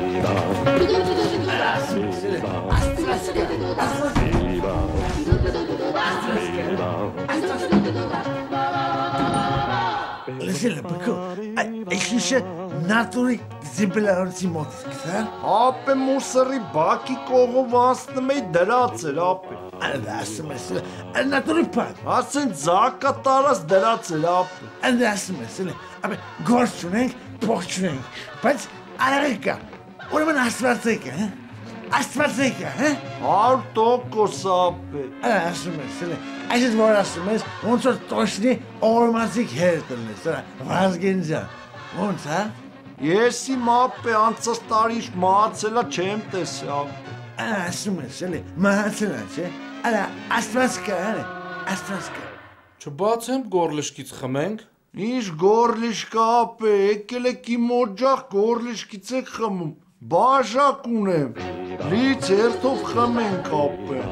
Listen, Eshishe naturi zimbelaorci motisksa. Ape musari baki kogovasne me deracer ape. That's mesele. Naturi pad. Asen zakataras deracer ape. And that's mesele. Abe gorchuning, porchuning. But Arika. What am I asparteka, eh? Asparteka, eh? Artokos ape. That's mesele. I just want us to miss. Once or toshni, all mazik hertelnes. Razginja. Once, huh? Եսի մապե անցած տարի մահացելա չեմ տեսավ։ Ասում ես էլի, մահացելա, չէ։ Արա, աստված կա, էլի, աստված կա։ Չբացեմ գորլիշկից խմենք։ Ինչ գորլիշկա ապե, եկել եք իմ օջախ գորլիշկից եք խմում։ Բաժակ ունեմ։ Լից երթով խմենք ապե։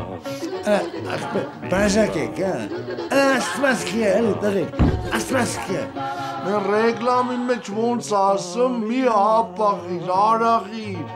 Բաժակ եք, հա։ Աստված կա, էլի, տղի, աստված կա։ Մեր ռեգլամի մեջ ոնց ասում, մի հապաղիր, արաղիր։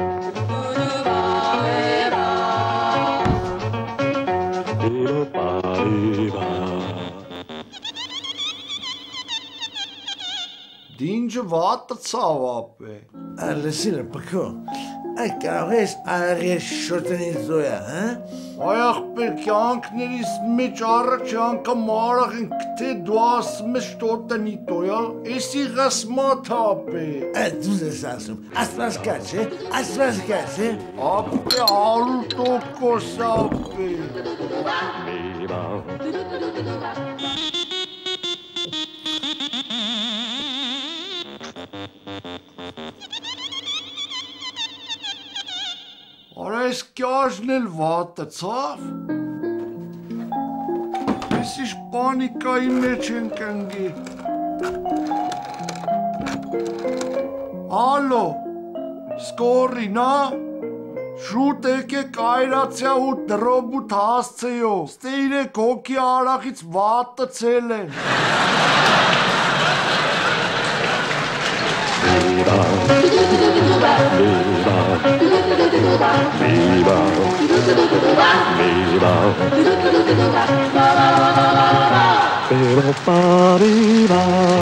Դինջը վատը ցավ ապե։ Լսին պկո, այ կարող ես արես շոտենին զոյա, հա։ Այ ախպեր կյանքներիս մեջ առաջ անգամ արաղ ենք թե դու ասում ես շոտենի տոյա, էսի ғասմատ ապե։ Դու ես ասում, աստված կա, չէ, աստված կա, չէ։ Ապե 100% ապե։ Արա ես կյաժն էլ վատը ցավ։ Ես իշ պանիկայի մեջ ենք ընգի։ Ալո, սկորի, նա, շուտ եկեք այրացյա ու դրոբուտ հասցեյո, ստե իրեք հոգի արաղից վատը ցել են։ Viva, viva, viva.